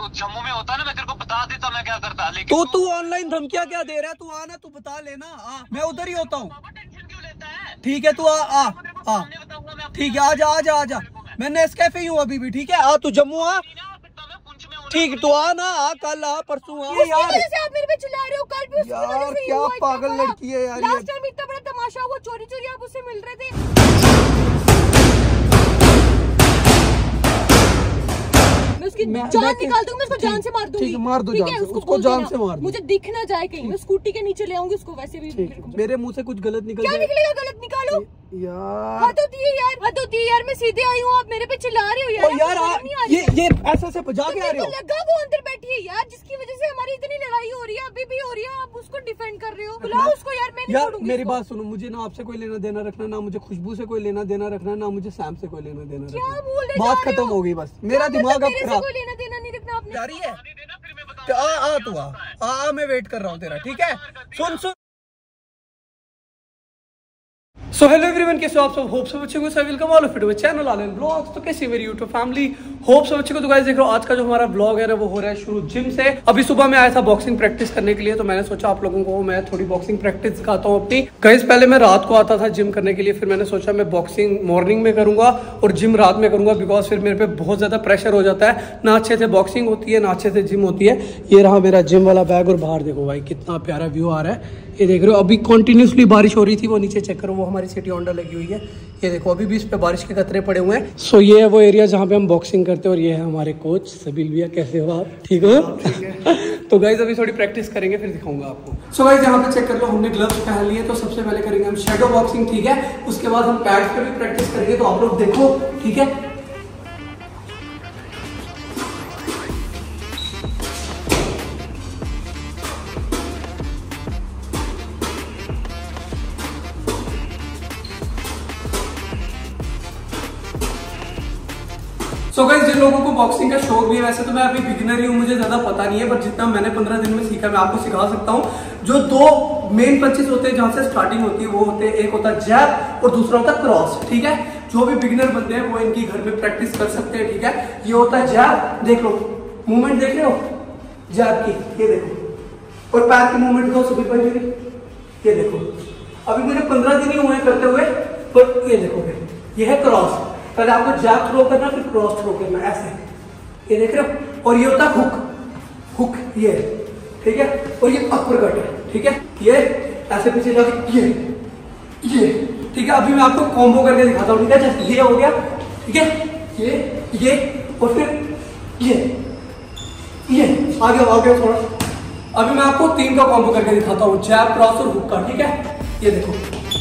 जम्मू में होता ना मैं तेरे को बता देता मैं क्या करता। लेकिन तू ऑनलाइन धमकियां क्या दे रहा है? तू आना, तू बता लेना। मैं उधर ही होता हूँ। टेंशन क्यों लेता है? ठीक है, तू आ। ठीक है, आजा। मैं नेस्कैफे ही हूँ अभी भी। ठीक है, आ तू जम्मू आ। ठीक, तू आ ना, आ कल आ परसों आ। यार आप मेरे पे चिल्ला रहे हो, कल भी उसकी वजह से क्या पागल लड़की है यार। लास्ट टाइम इतना बड़ा तमाशा हुआ, चोरी आप उससे मिल रहे थे। मैं उसकी जान निकाल दूंगी, मैं उसको जान से मार दूंगी। ठीक है, मार दो जान से, उसको जान से मार दो। मुझे दिख ना जाए कहीं, मैं स्कूटी के नीचे ले आऊंगी उसको। वैसे भी मेरे मुंह से कुछ गलत निकल क्या निकलेगा? गलत निकालो यार। हद होती है यार। मैं सीधे आई हूँ, आप मेरे पे चिल्ला रहे हो यार। ये ऐसे भजा के आ रहे हो। लगा वो अंदर बैठी है यार, जिसकी वजह से हमारी इतनी लड़ाई हो रही है, अभी भी हो रही है। आप उसको डिफेंड कर रहे हो। बुलाओ उसको यार, मैं नहीं छोड़ूंगी। मेरी बात सुनो, मुझे ना आपसे कोई लेना देना रखना, ना मुझे खुशबू से कोई लेना देना रखना, ना मुझे सैम से कोई लेना देना रखना। क्या बोल रहे हो? बात खत्म हो गई बस। मेरा दिमाग अब खराब। कोई लेना देना नहीं रखना आपने। जा रही है तू आ, मैं वेट कर रहा हूँ तेरा। ठीक है, सुन। सो हेलो एवरीवन, कैसे हो आप सब? होप सब अच्छे को sir welcome all of you to channel Aalan blogs. तो कैसी मेरी यूट्यूब फैमिली, होप सब अच्छे को। तो गाइस देख रहे हो, आज का जो हमारा ब्लॉग है ना वो हो रहा है शुरू जिम से। अभी सुबह मैं आया था बॉक्सिंग प्रैक्टिस करने के लिए, तो मैंने सोचा आप लोगों को मैं थोड़ी बॉक्सिंग प्रैक्टिस दिखाता हूँ अपनी। गाइस पहले मैं रात को आता था जिम करने के लिए, फिर मैंने सोचा मैं बॉक्सिंग मॉर्निंग में करूंगा और जिम रात में करूंगा, बिकॉज फिर मेरे पे बहुत ज्यादा प्रेशर हो जाता है। ना अच्छे से बॉक्सिंग होती है, ना अच्छे से जिम होती है। ये रहा मेरा जिम वाला बैग, और बाहर देखो भाई कितना प्यारा व्यू आ रहा है। ये देख रहे हो, अभी कंटिन्यूसली बारिश हो रही थी। वो नीचे चेक करो, वो हमारी सिटी होंडा लगी हुई है। ये देखो अभी भी इस पे बारिश के कतरे पड़े हुए हैं। सो ये है वो एरिया जहाँ पे हम बॉक्सिंग करते हैं, और ये है हमारे कोच सबील भैया। कैसे हो आप? ठीक हो? तो गाइज अभी थोड़ी प्रैक्टिस करेंगे, फिर दिखाऊंगा आपको। सो गाइज यहाँ पे चेक कर लो, हमने ग्लव्स पहन लिए। तो सबसे पहले करेंगे हम शैडो बॉक्सिंग, ठीक है। उसके बाद हम पैड्स पे भी प्रैक्टिस करेंगे, तो आप लोग देखो, ठीक है। सो गाइस जिन लोगों को बॉक्सिंग का शौक भी है, वैसे तो मैं अभी बिगिनर ही हूँ, मुझे ज्यादा पता नहीं है, पर जितना मैंने 15 दिन में सीखा मैं आपको सिखा सकता हूँ। जो दो मेन पंचेस होते हैं जहां से स्टार्टिंग होती है, वो होते हैं, एक होता है जैब और दूसरा होता है क्रॉस, ठीक है। जो भी बिगिनर बनते हैं वो इनकी घर में प्रैक्टिस कर सकते हैं, ठीक है। ये होता है जैब, देख लो मूवमेंट देख रहे हो जैब की, ये देखो। और पैर की मूवमेंट को सभी भाई मेरी, ये देखो। अभी मुझे 15 दिन ही हुए करते हुए, पर ये देखो ये है क्रॉस। पहले आपको जैब थ्रो करना, फिर क्रॉस थ्रो करना, ऐसे। ये देख रहे हो। और ये होता है हुक, ये ठीक है। और ये अपर कट है, ठीक है। ये ऐसे पीछे जाके ये ठीक है। अभी मैं आपको कॉम्बो करके दिखाता हूँ, ठीक है। जैसे ये हो गया, ठीक है। ये और फिर ये आगे थोड़ा। अभी मैं आपको 3 का कॉम्बो करके दिखाता हूँ, जैब, क्रॉस और हुक का, ठीक है। ये देखो,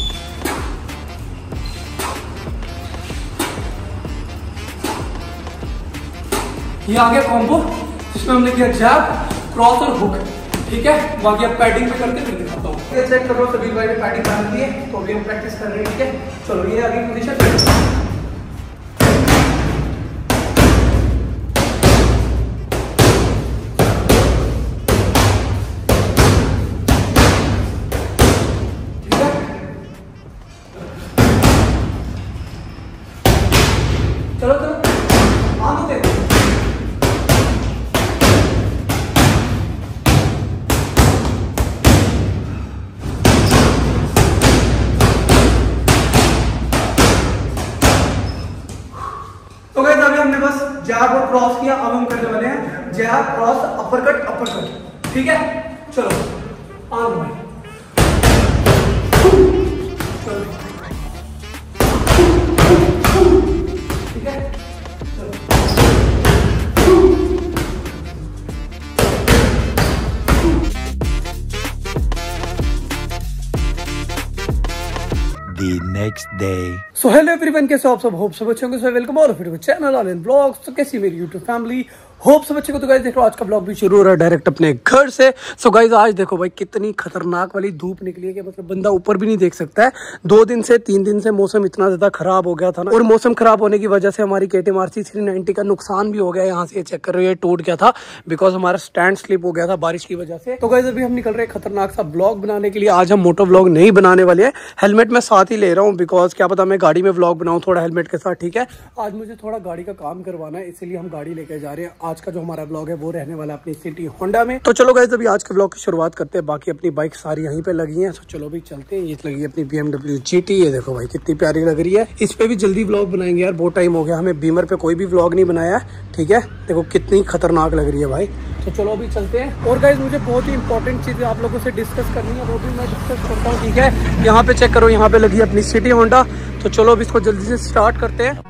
ये आ गया कॉम्बो, जिसमें हमने किया जैब, क्रॉस और हुक, ठीक है। बाकी अब पैडिंग पे करके फिर दिखाता हूँ। ये चेक कर लो, सबील भाई ने पैडिंग पहन ली है, तो अभी हम प्रैक्टिस कर रहे हैं, ठीक है। चलो ये आगे पोजीशन। तो गाइस अभी हमने बस जैब और क्रॉस किया, अब हम करने वाले हैं जैब, क्रॉस, अपर कट, ठीक है। चलो आगे भाई, ठीक है। The next day. So hello everyone, कैसे हो आप सब? होप सब अच्छे होंगे। So welcome all of you to channel Aalan blogs. तो कैसी मेरी यूट्यूब फैमिली, होप सब अच्छे को। तो गाइस देखो आज का ब्लॉग भी शुरू हो रहा है डायरेक्ट अपने घर से। सो गाइस आज देखो भाई कितनी खतरनाक वाली धूप निकली है कि मतलब बंदा ऊपर भी नहीं देख सकता है। 3 दिन से मौसम इतना ज्यादा खराब हो गया था ना, और मौसम खराब होने की वजह से हमारी KTM RC 390 का नुकसान भी हो गया। यहाँ से ये चेक कर रहे हो, ये टूट गया था बिकॉज हमारा स्टैंड स्लिप हो गया था बारिश की वजह से। तो गाइस अभी हम निकल रहे हैं खतरनाक सा ब्लॉग बनाने के लिए। आज हम मोटो ब्लॉग नहीं बनाने वाले हैं। हेलमेट मैं साथ ही ले रहा हूँ, बिकॉज क्या पता मैं गाड़ी में ब्लॉग बनाऊँ थोड़ा हेलमेट के साथ, ठीक है। आज मुझे थोड़ा गाड़ी का काम करवाना है, इसीलिए हम गाड़ी लेकर जा रहे हैं आज का जो हमारा ब्लॉग है वो रहने वाला है अपनी सिटी होंडा में। तो चलो गाइस अभी आज के ब्लॉग की शुरुआत करते हैं। बाकी अपनी बाइक सारी यहीं पे लगी हैं, तो चलो भी चलते हैं। ये लगी है अपनी BMW GT, ये देखो भाई कितनी प्यारी लग रही है। इस पे भी जल्दी ब्लॉग बनाएंगे यार, बहुत टाइम हो गया हमें बीमर पे कोई भी ब्लॉग नहीं बनाया। ठीक है, देखो कितनी खतरनाक लग रही है भाई। तो चलो अभी चलते हैं। और गाइस मुझे बहुत ही इंपॉर्टेंट चीजें आप लोगों से डिस्कस करनी है, वो भी मैं डिस्कस करता हूँ। ठीक है, यहाँ पे चेक करो, यहाँ पे लगी है अपनी सिटी होंडा। तो चलो अब इसको जल्दी से स्टार्ट करते हैं।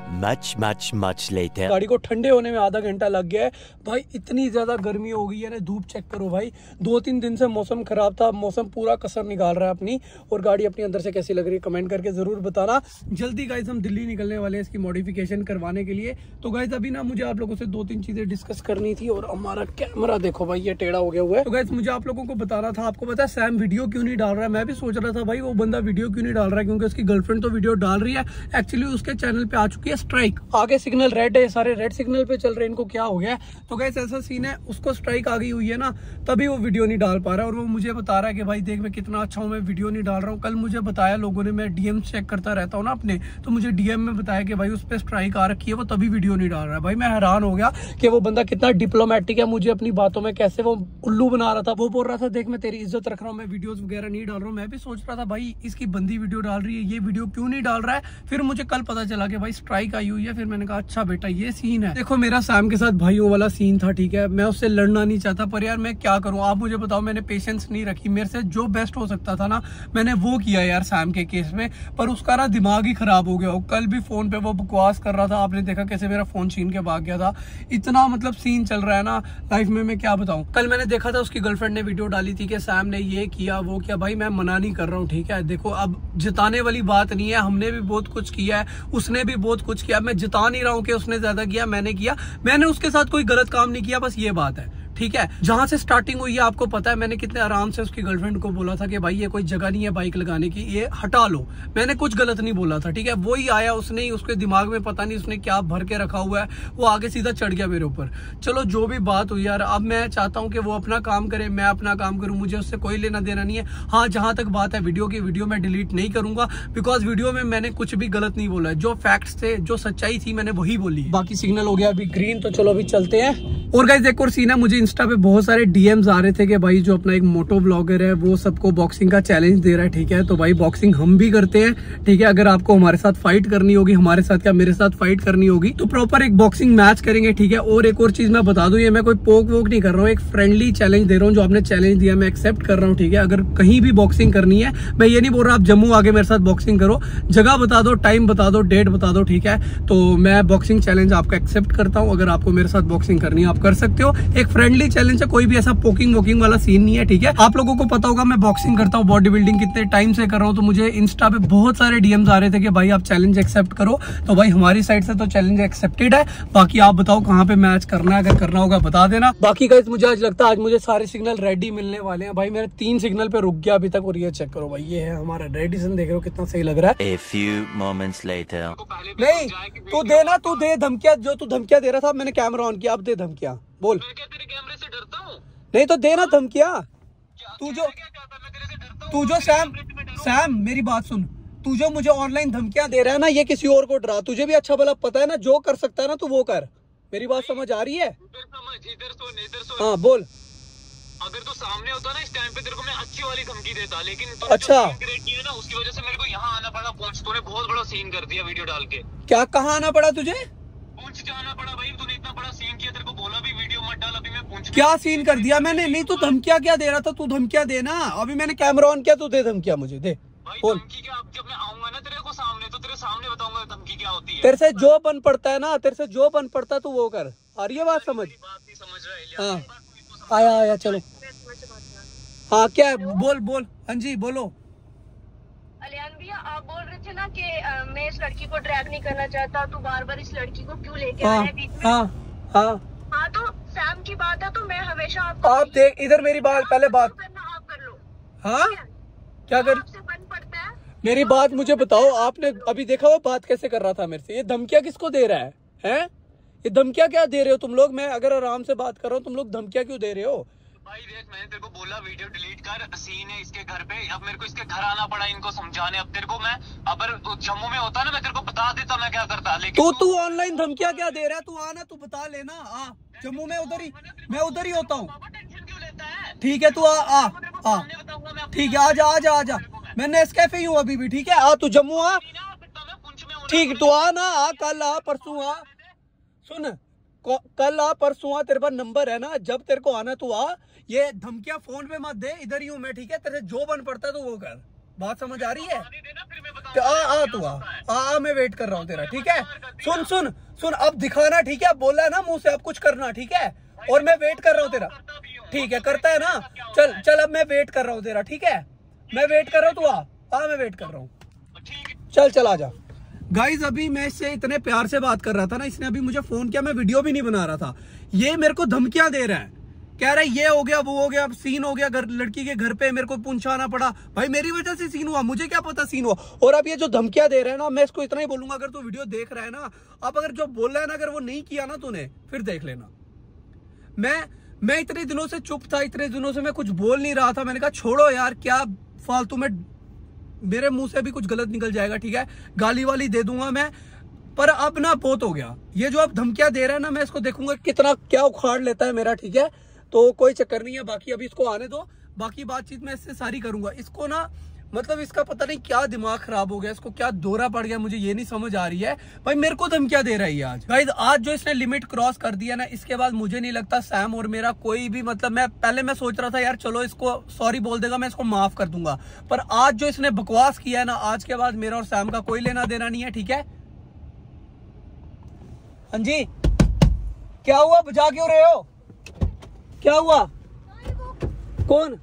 Much later. गाड़ी को ठंडे होने में आधा घंटा लग गया है भाई। इतनी ज्यादा गर्मी हो गई है ना, धूप चेक करो भाई। 2-3 दिन से मौसम खराब था, मौसम पूरा कसर निकाल रहा है अपनी। और गाड़ी अपनी अंदर से कैसी लग रही है कमेंट करके जरूर बताना। जल्दी गाइस हम दिल्ली निकलने वाले हैं इसकी मॉडिफिकेशन करवाने के लिए। तो गाइस अभी ना मुझे आप लोगों से 2-3 चीजें डिस्कस करनी थी। और हमारा कैमरा देखो भाई ये टेढ़ा हो गया हुआ है। तो गाइस मुझे आप लोगों को बताना था, आपको पता है सैम वीडियो क्यों नहीं डाल रहा है। मैं भी सोच रहा था भाई वो बंदा वीडियो क्यों नहीं डाल रहा है, क्योंकि उसकी गर्लफ्रेंड तो वीडियो डाल रही है। एक्चुअली उसके चैनल पे आ चुकी है स्ट्राइक, आगे सिग्नल रेड है, सारे रेड सिग्नल पे चल रहे हैं। इनको क्या हो गया है? तो गाइस ऐसा सीन है, उसको स्ट्राइक आ गई हुई है ना, तभी वो वीडियो नहीं डाल पा रहा है। और वो मुझे बता रहा है कि भाई देख मैं कितना अच्छा हूँ, मैं वीडियो नहीं डाल रहा हूँ। कल मुझे बताया लोगों ने, मैं DM चेक करता रहता हूँ ना अपने, तो मुझे DM में बताया कि भाई उस पर स्ट्राइक आ रखी है, वो तभी वीडियो नहीं डाल रहा है। भाई मैं हैरान हो गया कि वो बंदा कितना डिप्लोमेटिक है, मुझे अपनी बातों में कैसे वो उल्लू बना रहा था। वो बोल रहा था देख मैं तेरी इज्जत रख रहा हूँ, मैं वीडियोस वगैरह नहीं डाल रहा हूँ। मैं भी सोच रहा था भाई इसकी बंदी वीडियो डाल रही है, ये वीडियो क्यों नहीं डाल रहा है। फिर मुझे कल पता चला कि भाई स्ट्राइक आई हुई है। फिर मैंने कहा अच्छा बेटा ये सीन है। देखो मेरा सैम के साथ भाइयों वाला सीन था, ठीक है, मैं उससे लड़ना नहीं चाहता, पर यार मैं क्या करूं। आप मुझे बताओ, मैंने पेशेंस नहीं रखी। मेरे से जो बेस्ट हो सकता था ना मैंने वो किया यार सैम के केस में, पर उसका ना दिमाग ही खराब हो गया। कल भी फोन पे वो बकवास कर रहा था, आपने देखा कैसे मेरा फोन छीन के भाग गया था। इतना मतलब सीन चल रहा है ना लाइफ में, मैं क्या बताऊं। कल मैंने देखा था उसकी गर्लफ्रेंड ने वीडियो डाली थी कि सैम ने ये किया वो किया। भाई मैं मना नहीं कर रहा हूँ, ठीक है, देखो अब जिताने वाली बात नहीं है। हमने भी बहुत कुछ किया है, उसने भी बहुत कुछ किया। मैं जिता नहीं रहा हूँ कि उसने ज्यादा किया मैंने किया, मैंने उसके साथ कोई गलत काम नहीं किया, बस ये बात है। ठीक है, जहां से स्टार्टिंग हुई है आपको पता है, मैंने कितने आराम से उसकी गर्लफ्रेंड को बोला था कि भाई ये कोई जगह नहीं है बाइक लगाने की, ये हटा लो। मैंने कुछ गलत नहीं बोला था, ठीक है। वो ही आया, उसने ही, उसके दिमाग में पता नहीं उसने क्या भर के रखा हुआ है, वो आगे सीधा चढ़ गया मेरे ऊपर। चलो जो भी बात हुई यार, अब मैं चाहता हूँ कि वो अपना काम करे, मैं अपना काम करूँ, मुझे उससे कोई लेना देना नहीं है। हाँ जहां तक बात है वीडियो की, वीडियो में डिलीट नहीं करूंगा, बिकॉज वीडियो में मैंने कुछ भी गलत नहीं बोला है। जो फैक्ट्स थे, जो सच्चाई थी, मैंने वही बोली। बाकी सिग्नल हो गया अभी ग्रीन, तो चलो अभी चलते हैं। और गाइस एक और सीन है, मुझे इंस्टा पे बहुत सारे DMs आ रहे थे कि भाई जो अपना एक मोटो ब्लॉगर है वो सबको बॉक्सिंग का चैलेंज दे रहा है, ठीक है। तो भाई बॉक्सिंग हम भी करते हैं, ठीक है। अगर आपको हमारे साथ फाइट करनी होगी, हमारे साथ क्या मेरे साथ फाइट करनी होगी, तो प्रॉपर एक बॉक्सिंग मैच करेंगे, ठीक है। और एक और चीज मैं बता दूं, ये मैं कोई पोक वोक नहीं कर रहा हूँ, एक फ्रेंडली चैलेंज दे रहा हूँ। जो आपने चैलेंज दिया मैं एक्सेप्ट कर रहा हूँ, ठीक है। अगर कहीं भी बॉक्सिंग करनी है, मैं ये नहीं बोल रहा आप जम्मू आके मेरे साथ बॉक्सिंग करो, जगह बता दो, टाइम बता दो, डेट बता दो, ठीक है। तो मैं बॉक्सिंग चैलेंज आपका एक्सेप्ट करता हूँ। अगर आपको मेरे साथ बॉक्सिंग करनी है आप कर सकते हो, एक फ्रेंडली चैलेंज है, कोई भी ऐसा पोकिंग वोकिंग वाला सीन नहीं है, ठीक है। आप लोगों को पता होगा मैं बॉक्सिंग करता हूँ, बॉडी बिल्डिंग कितने टाइम से कर रहा हूँ। तो मुझे इंस्टा पे बहुत सारे DMs आ रहे थे कि भाई आप चैलेंज एक्सेप्ट करो, तो भाई हमारी साइड से तो चैलेंज एक्सेप्टेड है। बाकी आप बताओ कहाँ पे मैच करना है, अगर करना होगा बता देना। बाकी गाइस मुझे आज लगता है आज मुझे सारे सिग्नल रेड ही मिलने वाले हैं। भाई मैंने 3 सिग्नल पे रुक गया अभी तक, और ये चेक करो भाई, ये है हमारा रेडिसन, देख रहे हो कितना सही लग रहा है। A few moments later. नहीं तू दे ना, तू दे धमकियां, जो तू धमकियां दे रहा था, मैंने कैमरा ऑन किया, अब दे धमकियां, बोल। मैं क्या तेरे कैमरे से डरता हूँ? नहीं तो देना धमकियां। तू जो सैम मेरी बात सुन, तू जो मुझे ऑनलाइन धमकियां दे रहा है ना, ये किसी और को डरा। तुझे भी अच्छा भला पता है ना, जो कर सकता है ना तू वो कर। मेरी बात समझ आ रही है? इधर सुन। हाँ बोल। अगर तू सामने होता ना इस टाइम पे, तेरे को मैं अच्छी वाली धमकी देता, लेकिन अच्छा क्रिएट किया ना उसकी वजह से मेरे को यहाँ आना पड़ा। पहुंच, तूने बहुत बड़ा सीन कर दिया वीडियो डाल के। क्या कहाँ आना पड़ा तुझे? पहुंच जाना पड़ा भाई, तूने इतना बड़ा सीन किया, तेरे को बोला भी वीडियो मत डाल। अभी मैं पहुंच क्या सीन कर दिया मैंने? नहीं तू धमकियां क्या दे रहा था, तू धमकियां देना। अभी मैंने कैमरा ऑन किया, तू दे धमकियां मुझे, दे बोल। धमकी क्या? जब मैं आऊंगा ना तेरे को सामने, तो तेरे सामने बताऊंगा धमकी क्या होती है। तेरे से जो बन पड़ता है ना, तेरे से जो बन पड़ता है तू वो कर। आ रही है बात समझ? बात नहीं समझ रहा है। हाँ आया चलो। हाँ क्या है? बोल बोल। हाँ जी बोलो। अलियान भैया आप बोल रहे थे ना कि मैं इस लड़की को ड्रैग नहीं करना चाहता, तू बार बार इस लड़की को क्यों लेके आ रहा है बीच में? हाँ तो सैम की बात है, तो मैं हमेशा आपको, आप देख इधर मेरी बात, पहले बात करना आप कर लो। हाँ क्या कर? आपसे बन पड़ता है। मेरी बात मुझे बताओ, आपने अभी देखा वो बात कैसे कर रहा था मेरे से? ये धमकियां किसको दे रहा है? ये धमकियां क्या दे रहे हो तुम लोग? मैं अगर आराम से बात कर रहा हूँ, तुम लोग धमकियां क्यों दे रहे हो? भाई देख, मैंने तेरे को बोला वीडियो डिलीट कर, सीन है इसके घर पे, अब मेरे को इसके घर आना पड़ा इनको समझाने। अब तेरे को मैं, अगर जम्मू में होता ना मैं तेरे को बता देता मैं क्या करता, लेकिन तू ऑनलाइन धमकियां क्या दे रहा है? तू आना, तू बता लेना। जम्मू में मैं उधर ही होता हूँ। टेंशन क्यों लेता है? ठीक है, तू आ। ठीक है, आजा। मैं नेस्कैफे ही हूँ अभी भी। ठीक है, आ तू जम्मू आ। ठीक, तू आ ना, कल आ, परसों आ। सुन, कल आ, परसों आ, तेरे पास नंबर है ना, जब तेरे को आना तू आ। ये धमकियां फोन पे मत दे, इधर ही हूँ मैं। ठीक है, तेरे जो बन पड़ता है तो वो कर। बात समझ आ रही है? तू आ, मैं वेट कर रहा हूँ तेरा। ठीक है, सुन, अब दिखाना। ठीक है, बोला है ना मुंह से, अब कुछ करना। ठीक है, और मैं वेट कर रहा हूँ तेरा। ठीक है, करता है ना? चल, अब मैं वेट कर रहा हूँ तेरा। ठीक है, मैं वेट कर रहा हूँ, तू आ, मैं वेट कर रहा हूँ। चल आ जा। गाइज, अभी मैं इससे इतने प्यार से बात कर रहा था ना, इसने अभी मुझे फोन किया, मैं वीडियो भी नहीं बना रहा था। ये मेरे को धमकियां दे रहा है, कह रहा है ये हो गया, वो हो गया, सीन हो गया लड़की के घर पे, मेरे को पहुंचाना पड़ा। भाई मेरी वजह से सीन हुआ, मुझे क्या पता सीन हुआ। और अब ये जो धमकियां दे रहे हैं ना, मैं इसको इतना ही बोलूंगा, अगर तू वीडियो देख रहा है ना, अब अगर जो बोल रहा है ना, अगर वो नहीं किया ना तूने, फिर देख लेना। मैं इतने दिनों से चुप था, इतने दिनों से मैं कुछ बोल नहीं रहा था। मैंने कहा छोड़ो यार, क्या फालतू में, मेरे मुंह से भी कुछ गलत निकल जाएगा। ठीक है, गाली वाली दे दूंगा मैं, पर अब ना बहुत हो गया। ये जो अब धमकियां दे रहा है ना, मैं इसको देखूंगा कितना क्या उखाड़ लेता है मेरा। ठीक है, तो कोई चक्कर नहीं है, बाकी अभी इसको आने दो, बाकी बातचीत मैं इससे सारी करूंगा। इसको ना, मतलब इसका पता नहीं क्या दिमाग खराब हो गया, इसको क्या दौरा पड़ गया, मुझे ये नहीं समझ आ रही है। भाई मेरे को धमकियां दे रही है आज जो इसने लिमिट क्रॉस कर दिया ना, इसके बाद मुझे नहीं लगता सैम और मेरा कोई भी, मतलब मैं सोच रहा था यार चलो इसको सॉरी बोल देगा, मैं इसको माफ कर दूंगा, पर आज जो इसने बकवास किया है ना, आज के बाद मेरा और सैम का कोई लेना देना नहीं है। ठीक है, हाँ जी, क्या हुआ, बजा क्यों रहे हो? क्या हुआ? कौन?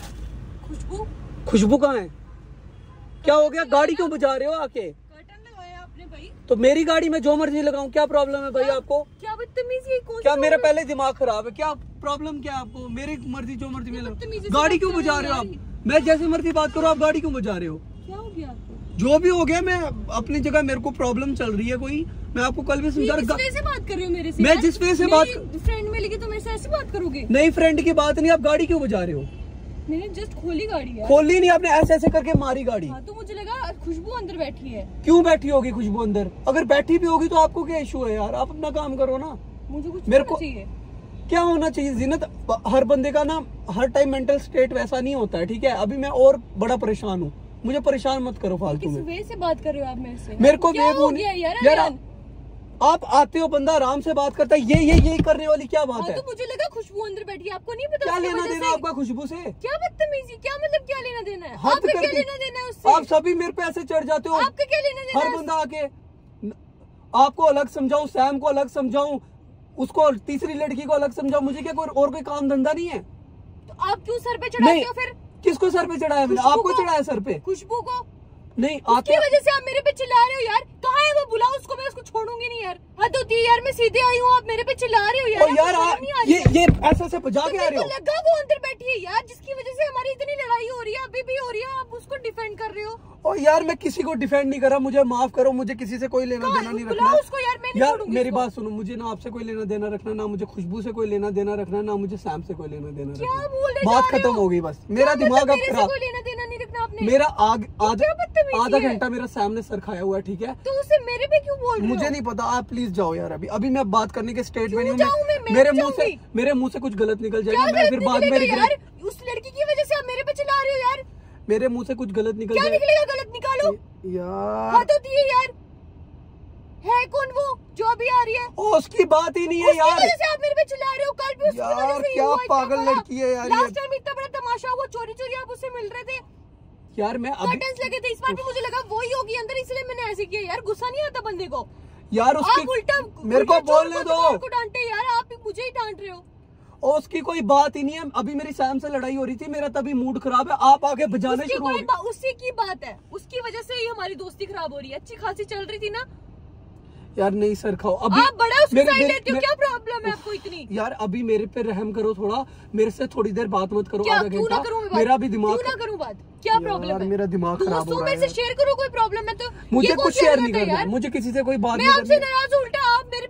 खुशबू कहाँ है? क्या हो गया? गाड़ी क्यों बजा रहे हो आके? कर्टन लगाया आपने भाई। तो मेरी गाड़ी में जो मर्जी लगाऊं, क्या प्रॉब्लम है भाई आपको? क्या बदतमीजी? क्या मेरा पहले दिमाग खराब है? क्या प्रॉब्लम क्या आपको? मेरी मर्जी जो मर्जी में लगाऊं, गाड़ी क्यों बजा रहे हो आप? मैं जैसे मर्जी बात करो, आप गाड़ी क्यों बजा रहे हो? क्या हो गया आपको? जो भी हो गया, मैं अपनी जगह, मेरे को प्रॉब्लम चल रही है कोई, मैं आपको कल भी समझा रहा। जिस से बात कर रहे हो मेरे से? मैं जिस वे से बात, फ्रेंड मिलेगी तो मेरे से ऐसे बात करोगे? नहीं, फ्रेंड की बात नहीं, आप गाड़ी क्यों बजा रहे हो? मैंने जस्ट खोली गाड़ी है। खोली नहीं, आपने ऐसे करके मारी गाड़ी। हाँ, तो मुझे लगा खुशबू अंदर बैठी है। क्यों बैठी होगी खुशबू अंदर? अगर बैठी भी होगी तो आपको क्या इशू है यार? आप अपना काम करो ना। मुझे कुछ मेरे को चाहिए। क्या होना चाहिए जीनत? हर बंदे का ना हर टाइम मेंटल स्टेट वैसा नहीं होता है। ठीक है, अभी मैं और बड़ा परेशान हूँ, मुझे परेशान मत करो फालतू में। किस वे से बात कर रहे हो आप मेरे से? मेरे को क्या हो गया यार? आप आते हो, बंदा आराम से बात करता है, ये करने वाली क्या बात है? तो मुझे लगा खुशबू अंदर बैठी है, आपको नहीं पता? क्या लेना देना आपका खुशबू से? क्या बदतमीजी? क्या मतलब क्या लेना देना है? आपका क्या लेना देना है उससे? आप सभी मेरे पे ऐसे चढ़ जाते हो। आपका क्या लेना देना? हर बंदा आके आपको अलग समझाऊं, सैम को अलग समझाऊं, उसको तीसरी लड़की को अलग समझाऊं, मुझे क्या कोई काम धंधा नहीं है? तो आप क्यों सर पे चढ़ाते हो फिर? किसको सर पे चढ़ाया मैंने? आपको चढ़ाया सर पे? खुशबू को। नहीं, उसकी वजह से आप मेरे पे चिल्ला रहे हो यार। कहाँ है वो? बुलाओ उसको, मैं उसको छोड़ूंगी नहीं यार। हद होती है यार, मैं सीधे आई हूँ, आप मेरे पे चिल्ला रहे हो यार। यार ये ऐसे बजा के आ रहे हो? लगा वो अंदर बैठी है यार, जिसकी वजह से हमारी इतनी लड़ाई हो रही है, अभी भी हो रही है, आप उसको डिफेंड कर रहे हो। और यार मैं किसी को डिफेंड नहीं कर रहा, मुझे माफ करो, मुझे किसी से कोई लेना देना नहीं रखना। उसको यार, मैं नहीं यार छोड़ूंगी मेरी उसको। बात सुनो, मुझे ना आपसे कोई लेना देना रखना, ना मुझे खुशबू से कोई लेना देना रखना, ना मुझे सैम से कोई लेना देना क्या रखना। बोल रहे बात खत्म हो गई बस। मेरा दिमाग अब खराब। कोई लेना देना नहीं रखना आपने। मेरा बदतमीजी आधा है? घंटा मेरा सैम ने सर खाया हुआ है। ठीक है, तो उसे मेरे पे क्यों बोल रहे हो? मुझे नहीं पता, आप प्लीज जाओ यार। अभी मैं बात करने के स्टेट में नहीं हूँ। मैं मेरे मुंह से कुछ गलत निकल जाएगा, मैं फिर बाद में यार, उस लड़की की वजह से आप मेरे पे चिल्ला रहे हो यार। मेरे मुंह से कुछ गलत निकल क्या निकलेगा? गलत निकालो यार। बात होती है यार। है कौन वो जो अभी आ रही है? उसकी बात ही नहीं है यार। उसकी वजह से आप मेरे पे चिल्ला रहे हो। कल भी उसकी वजह से क्या पागल लड़की है यार। लास्ट टाइम इतना बड़ा तमाशा हुआ, चोरी आप उससे मिल रहे थे यार। मैं कर्टन्स लगे थे, इस बार भी मुझे लगा वही होगी अंदर, इसलिए मैंने ऐसे किया यार। गुस्सा नहीं आता बंदे को यार? उसकी उल्टा मेरे को बोलने दो। आपको डांटे यार, आप मुझे ही डांट रहे हो। और उसकी कोई बात ही नहीं है। अभी मेरी सैम से लड़ाई हो रही थी, मेरा तभी मूड खराब है, आप आगे बजाने शुरू हो गए। उसी की बात है, उसकी वजह से ही हमारी दोस्ती खराब हो रही है। अच्छी खासी चल रही थी ना यार। नहीं सर खाओ अभी। आप बड़ा उसकी साइड लेते हो, क्या प्रॉब्लम है आपको इतनी? यार अभी मेरे पे रहम करो थोड़ा, मेरे से थोड़ी देर बात मत करो। क्या? आधा क्यों ना करूं बात? मेरा भी दिमाग, क्यों ना करूं बात? क्या प्रॉब्लम है? मेरा दिमाग खराब हो रहा है। दोस्तों में से शेयर करो, कोई प्रॉब्लम है तो? मुझे कुछ शेयर नहीं करना, मुझे किसी से कोई बात नहीं करनी। मैं आपसे नाराज, उल्टा आप मेरे पे चढ़ रहे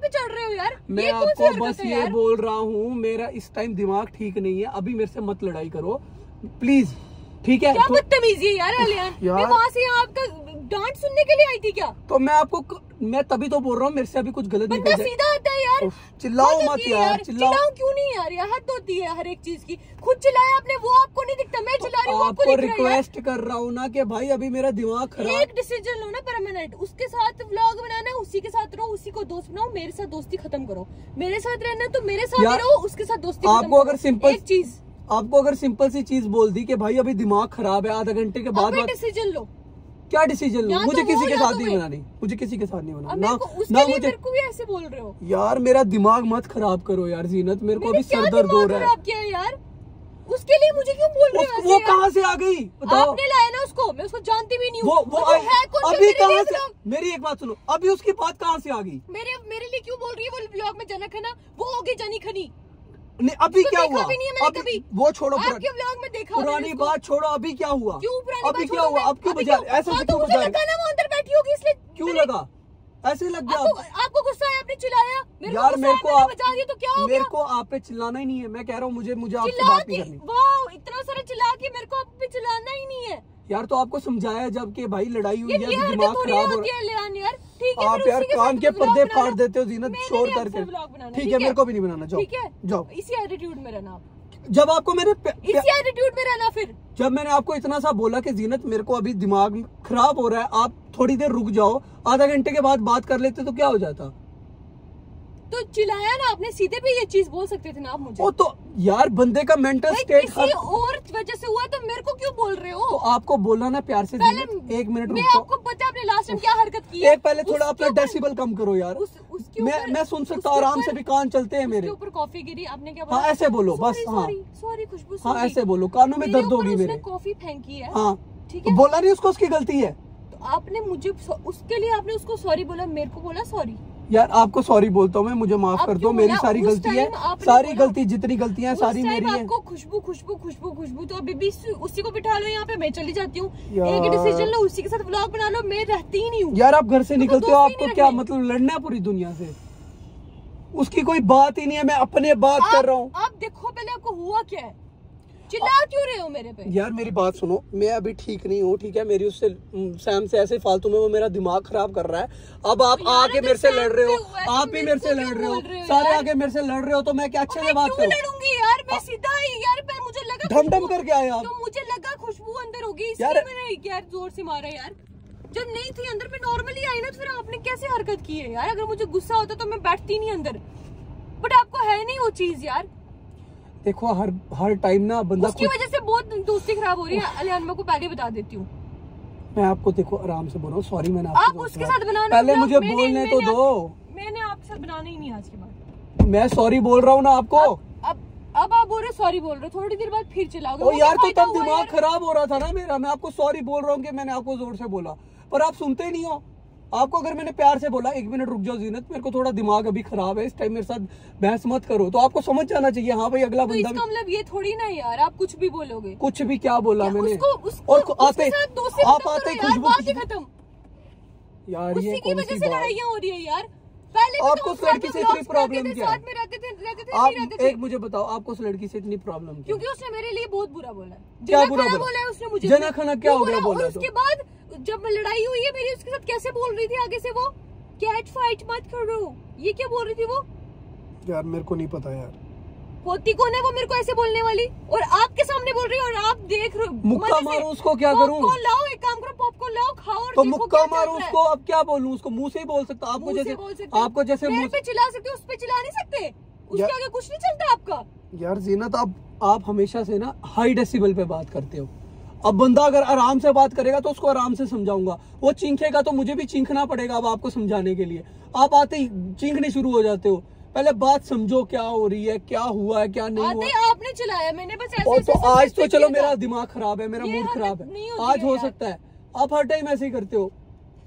रहे हो यार? मैं आपको बस ये बोल रहा हूँ, मेरा इस टाइम दिमाग ठीक नहीं है, अभी मेरे से मत लड़ाई करो प्लीज, ठीक है? क्या बदतमीजी है यार अलियान, मैं वहाँ से आपका डांट सुनने के लिए आई थी क्या? तो मैं तभी तो बोल रहा हूँ, मेरे से अभी कुछ गलत नहीं कर सीधा आता है यार। चिल्लाओ मत यार, चिल्लाओ क्यों नहीं यार? यार हद होती है हर एक चीज की। खुद चिल्लाया आपने, वो आपको नहीं दिखता, मैं चिल्ला रही हूँ आपको रिक्वेस्ट कर रहा हूँ ना कि भाई अभी मेरा दिमाग खराब। एक डिसीजन लो ना परमानेंट, उसके साथ व्लॉग बनाना है, उसी के साथ रहो, उसी को दोस्त बनाओ, मेरे साथ दोस्ती खत्म करो। मेरे साथ रहना तो मेरे साथ ही रहो, उसके साथ दोस्ती खत्म करो। आपको अगर सिंपल सी चीज बोल दी कि भाई अभी दिमाग खराब है, आधा घंटे के बाद डिसीजन लो। क्या डिसीजन लो? मुझे किसी के साथ नहीं बनानी, मुझे किसी के साथ नहीं बनाना ना मुझे। मेरे को भी ऐसे बोल रहे हो यार, मेरा दिमाग मत खराब करो यार जीनत, मेरे को अभी सर दर्द हो रहा है। क्या यार उसके लिए मुझे क्यों बोल रहे हो? वो कहाँ से आ गई बताओ? आपने लाया ना उसको, मैं उसको जानती भी नहीं हूँ। अभी कहाँ से? मेरी एक बात सुनो, अभी उसकी बात कहाँ से आ गई? मेरे लिए क्यों बोल रही है? वो व्लॉग में जनक है ना, वो हो गई जानी खनी। नहीं, अभी क्या हुआ? अभी वो छोड़ो, आपके व्लॉग में देखा, पुरानी बात छोड़ो, अभी क्या हुआ? क्यों पुरानी अभी क्या हुआ? अब क्यों बजा ऐसे क्यों बजा? वो अंदर बैठी होगी इसलिए क्यों लगा ऐसे लग गया? आपको गुस्सा आया, आपने चिल्लाया। यार मेरे को बजा दिया तो क्या हो गया? मेरे को आप पे चिल्लाना ही नहीं है, मैं कह रहा हूँ मुझे आपसे बात नहीं करनी। वाह, इतना सारा चिल्ला के मेरे को आप पे चिल्लाना ही नहीं है यार। तो आपको समझाया जब कि भाई लड़ाई हुई है, दिमाग खराब हो रहा है। आप यार कान के पर्दे फाड़ देते हो जीनत, शोर करके। ठीक है, मेरे को भी नहीं बनाना, जाओ। इसी एटीट्यूड में रहना। जब आपको मैंने इसी एटीट्यूड में रहना, फिर जब मैंने आपको इतना सा बोला कि जीनत मेरे को अभी दिमाग खराब हो रहा है, आप थोड़ी देर रुक जाओ, आधा घंटे के बाद बात कर लेते तो क्या हो जाता? तो चिल्लाया ना आपने, सीधे भी ये चीज बोल सकते थे ना आप मुझे। ओ तो यार बंदे का मेंटल स्टेट किसी और वजह से हुआ तो मेरे को क्यों बोल रहे हो? तो आपको बोलना ना प्यार से। एक मिनट मैं आपको पता है आपने लास्ट टाइम क्या हरकत की है। एक पहले थोड़ा अपना डेसिबल कम करो यार। मैं सुन सकता हूँ, आराम से भी कान चलते हैं मेरे ऊपर। कॉफी गिरी, आपने क्या बोला? हाँ ऐसे बोलो बस। हाँ सॉरी खुशबू। हाँ ऐसे बोलो, कानों में दर्द होगी मेरे। कॉफी फेंकी है। हाँ ठीक है, बोला नहीं उसको उसकी गलती है। तो आपने मुझे उसके लिए आपने उसको सॉरी बोला, मेरे को बोला सॉरी। यार आपको सॉरी बोलता हूँ मैं, मुझे माफ कर दो, मेरी सारी गलती है, सारी गलती जितनी गलतियां हैं सारी मेरी है। आपको खुशबू तो अभी भी उसी को बिठा लो यहाँ पे, मैं चली जाती हूँ। एक डिसीजन लो, उसी के साथ व्लॉग बना लो, मैं रहती ही नहीं हूँ। यार आप घर से निकलते हो, आपको क्या मतलब लड़ना है पूरी दुनिया से? उसकी कोई बात ही नहीं है, मैं अपने बात कर रहा हूँ। आप देखो पहले आपको हुआ क्या है, चिल्ला क्यों रहे हो मेरे पे? यार मेरी बात सुनो, मैं अभी ठीक नहीं हूँ, ठीक है? मेरी उससे सैम से ऐसे फालतू में वो मेरा दिमाग खराब कर रहा है। अब आप आके मेरे से लड़ रहे हो, आप भी मेरे से लड़ रहे हो, सारे आके मेरे से लड़ रहे हो, तो मैं क्या अच्छे से बात करूँ? लड़ूंगी यार मैं सीधा ही यार, मुझे लगा ढम करके आए आप, तो मुझे लगा खुशबू अंदर होगी इसलिए मैंने यार जोर से मारा यार। जब नहीं थी अंदर पे नॉर्मली आई ना, तो फिर आपने कैसे हरकत की है यार? अगर मुझे गुस्सा होता तो मैं बैठती नहीं अंदर, बट आपको है नहीं वो चीज यार। देखो हर टाइम ना बंदा उसकी वजह से बहुत दोस्ती खराब हो रही है। अलियान को पहले बता देती हूँ मैं आपको। देखो आराम से बोलो, सॉरी मैंने आप उसके साथ बनाना, पहले मुझे बोलने तो दो। मैंने आपके साथ बनाना ही नहीं आज के बाद। मैं सॉरी बोल रहा हूँ ना आपको। अब आप बोल रहे सॉरी बोल रहे, थोड़ी देर बाद फिर चलाओगे। ओ यार तो तब दिमाग खराब हो रहा था ना मेरा, मैं आपको सॉरी बोल रहा हूँ कि मैंने आपको जोर से बोला, पर आप सुनते ही नहीं हो। आपको अगर मैंने प्यार से बोला, एक मिनट रुक जाओ जीनत, मेरे को थोड़ा दिमाग अभी खराब है, इस टाइम मेरे साथ बहस मत करो, तो आपको समझ जाना चाहिए। हाँ भाई अगला बंदा, इसका मतलब ये थोड़ी ना यार आप कुछ भी बोलोगे। कुछ भी क्या बोला मैंने? और आते आप आते खुशबू खत्म यार, ये की वजह से लड़ाइयाँ हो रही है यार। पहले आपको उस लड़की से इतनी प्रॉब्लम क्या है? साथ में रहते थे। एक मुझे बताओ, आपको उस लड़की से इतनी प्रॉब्लम क्या? क्योंकि उसने मेरे लिए बहुत बुरा बोला। क्या बुरा बोला है उसने मुझे? जना खाना क्या हो गया बोला? उसके बाद जब लड़ाई हुई है मेरी उसके साथ, कैसे बोल रही थी आगे से वो, कैट फाइट मत करो, ये क्या बोल रही थी वो? यार मेरे को नहीं पता यार, होती कौन है वो मेरे को ऐसे बोलने वाली, और आपके सामने बोल रही है और आप देख रहे हो। मुक्का मारो उसको, क्या करूं? पॉपकॉर्न लाओ, एक काम करो पॉपकॉर्न लाओ, खाओ और तो मुक्का मारो उसको। अब क्या बोलूं उसको? मुंह से ही बोल सकता। आपको जैसे मेरे पे चिल्ला सकते हो, उस पे चिल्ला नहीं सकते। उसके आगे कुछ नहीं चलता आपका। यार जीनत आप हमेशा से ना हाई डेसिबल पे बात करते हो। अब बंदा अगर आराम से बात करेगा तो उसको आराम से समझाऊंगा, वो चीखेगा तो मुझे भी चीखना पड़ेगा अब आपको समझाने के लिए। आप आते ही चीखने शुरू हो जाते हो। पहले बात समझो क्या हो रही है, क्या हुआ है, क्या नहीं हुआ। आपने चलाया, मैंने बस ऐसे तो आज तो चलो मेरा दिमाग खराब है, मेरा मूड खराब है, आज हो सकता है। आप हर टाइम ऐसे ही करते हो।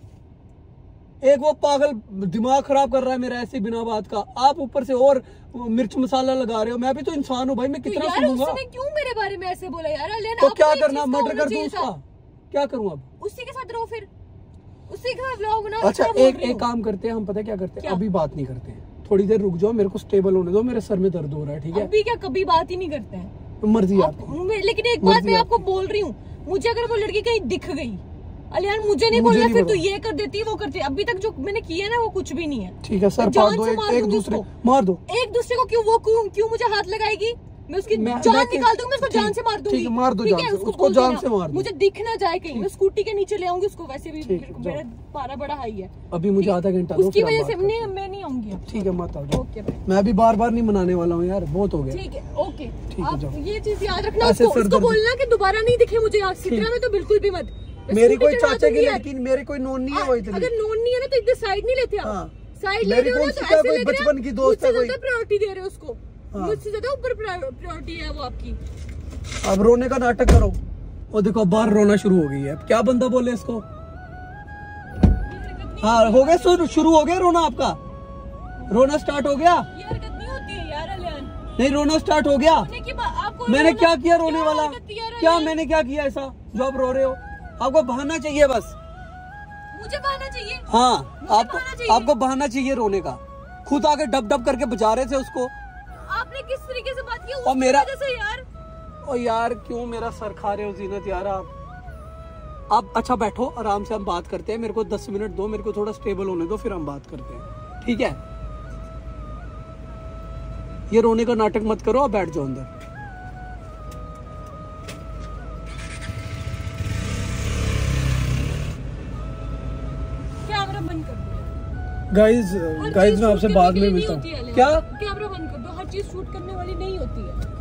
एक वो पागल दिमाग खराब कर रहा है मेरा ऐसे बिना बात का, आप ऊपर से और मिर्च मसाला लगा रहे हो। मैं भी तो इंसान हूँ भाई, मैं कितना सुनूंगा। उसने क्यों मेरे बारे में ऐसे बोला यार? तो क्या करना, मर्डर कर दूं उसका? क्या करूँ अब? उसी के साथ रहो, फिर उसी के साथ व्लॉग बनाओ। अच्छा एक काम करते हैं हम, पता क्या करते हैं? अभी बात नहीं करते हैं, थोड़ी देर रुक जाओ, मेरे को स्टेबल होने दो, मेरे सर में दर्द हो रहा है, ठीक है? अभी क्या कभी बात ही नहीं करते हैं, मर्जी आपकी। लेकिन एक बात मैं आपको बोल रही हूँ, मुझे अगर वो लड़की कहीं दिख गई, अलियान मुझे नहीं बोलना फिर तू ये कर देती वो करती, अभी तक जो मैंने किया ना वो कुछ भी नहीं है। ठीक है सर, जान से एक दूसरे मार दो, एक दूसरे को क्यों मुझे हाथ लगाएगी, मैं उसकी जान निकाल दूंगी, मैं उसको जान से मार दूंगी। मार दो, उसको जान से मार दो, मुझे दिख ना जाए कहीं, मैं स्कूटी के नीचे ले आऊंगी उसको, वैसे भी मेरा पारा बड़ा हाई है। अभी मुझे आधा घंटा दो, उसकी वजह से मैं नहीं आऊंगी। ठीक है मत आओ। ओके मैं अभी बार बार नहीं मनाने वाला हूँ यार, बहुत हो गया। ठीक है ओके, ठीक है जाओ। ये चीज याद रखना, उसको बोलना कि दोबारा नहीं दिखे मुझे आज सितरा में, तो बिल्कुल भी मत। मेरी कोई चाचा की लड़की, मेरी कोई नोन नहीं है वो इतनी। अगर नोन नहीं है ना तो इधर साइड नहीं लेते आप, साइड ले रहे हो तो ऐसे लग बचपन की दोस्त है, कोई प्रायोरिटी दे रहे हो उसको, मुझसे ज्यादा ऊपर प्रायोरिटी है वो आपकी। अब रोने का नाटक करो, और देखो बाहर रोना शुरू हो गई है, क्या बंदा बोले इसको। हाँ हो गया, शुरू हो गया रोना, आपका रोना स्टार्ट हो गया। ये हरकत नहीं होती है यार अलियान, नहीं रोना स्टार्ट हो गया। मैंने क्या किया रोने वाला, क्या मैंने क्या किया ऐसा जो आप रो रहे हो? आपको बहाना चाहिए बस, मुझे बहाना चाहिए। हाँ आपको बहाना चाहिए रोने का, खुद आके डब डब करके बजा रहे थे उसको। आपने किस तरीके से बात की और मेरा जैसे यार, ओ यार क्यों मेरा सर खा रहे हो जीनत यार आप अच्छा बैठो, आराम से हम बात करते हैं, मेरे को 10 मिनट दो, मेरे को थोड़ा स्टेबल होने दो, फिर हम बात करते हैं, ठीक है? ये रोने का नाटक मत करो, आप बैठ जाओ अंदर। कैमरा बंद कर दो गाइज मैं आपसे बाद में मिलता हूँ। क्या कैमरा बंद कर दो, हर चीज शूट करने वाली नहीं होती है।